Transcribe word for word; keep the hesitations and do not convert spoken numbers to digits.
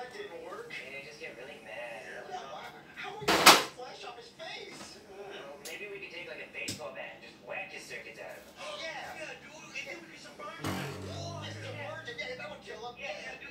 that didn't work. Yeah, just get really mad. Yeah, why- how are we gonna get flesh off his face? Well, maybe we could take like a baseball bat and just whack his circuits out of him. Yeah. Yeah, dude, and then we can submerge him. Oh, it's a virgin. Yeah, that would kill him. Yeah, yeah,